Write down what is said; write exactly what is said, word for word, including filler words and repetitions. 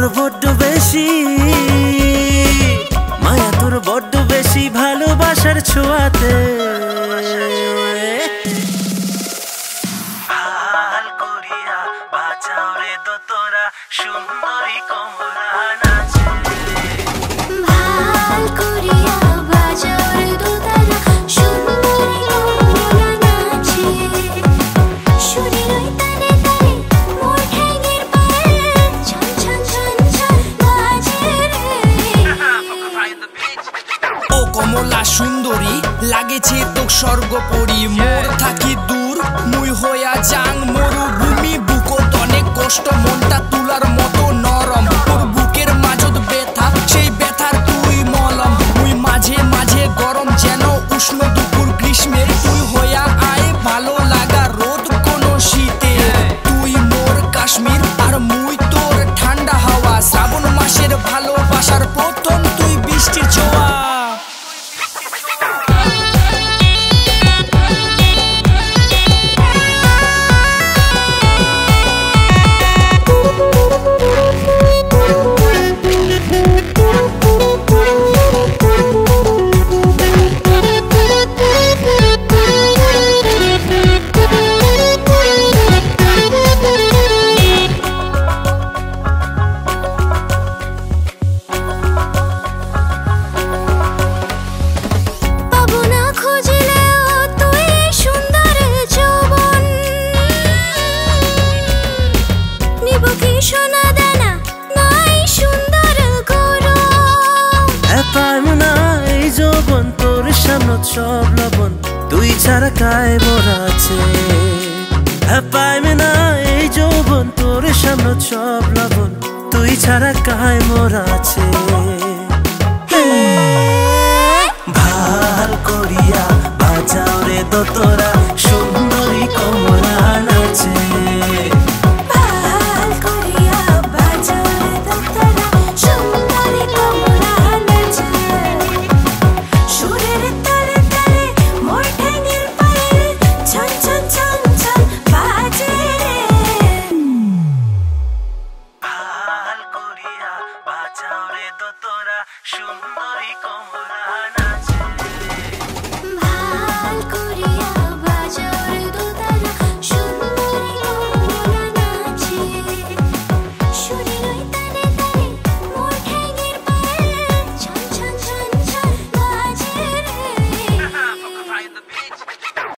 তোর বড্ড বেশি, মায়া তোর বড্ড বেশি ভালোবাসার ছোঁয়াতে। ভাল করিয়া বাঁচাও রে দোতরা সুন্দরী কমলা নাচে। ভাল করিয়া বাঁচাও রে দোতরা সুন্দরী কমলা নাচে। সুরের ওই তালে তালে মোর ঠ্যাঙের পায়ে ছন ছন ছন ছন বাজে রে। ও কমলা সুন্দরী লাগেছে তো স্বর্গপরি, মোর থাকি দূর মুই হইয়া যাং মরুভূমি। বুকত অনেক কষ্ট, মনটা তুলার মতো নরম। তোর বুকের মাঝত ব্যথা, সেই ব্যথার তুই মলম। মুই মাঝে মাঝে গরম যেন উষ্ণ দুপুর গ্রীষ্মের। তুই হইয়া আয় ভালো লাগা রোদ কোন শীতে। তুই মোর কাশ্মীর আর মুই তোর ঠান্ডা হাওয়া। শ্রাবণ মাসের ভালোবাসার প্রথম তুই বৃষ্টির ছোঁয়া। সব লবণ তুই ছাড়া কায় মোরা আছে। পাইবে না এই যৌবন তোর সামনে সব লবণ তুই ছাড়া কায় মোরা আছে। ভাল করিয়া বাঁচাও রে দোতরা সুন্দরী কমলা নাচে। বাঁচাও রে দোতরা সুন্দরী কমলা।